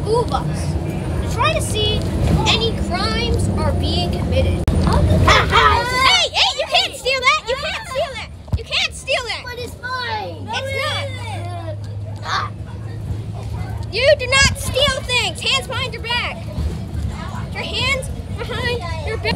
school bus to try to see if any crimes are being committed. Hey, you can't steal that! You can't steal that! You can't steal that! But it's mine! It's not! You do not steal things! Hands behind your back! Your hands behind your back!